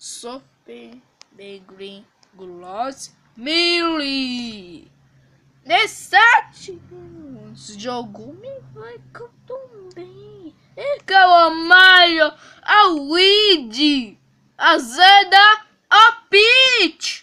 Super Green Gloss Millie. Nesse jogo me vai tão bem. E que o amalho, a Weed, a Zeda, a Peach.